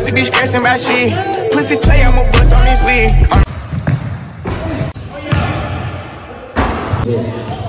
pussy be stressing about shit. Pussy play, I'ma bust on this wig.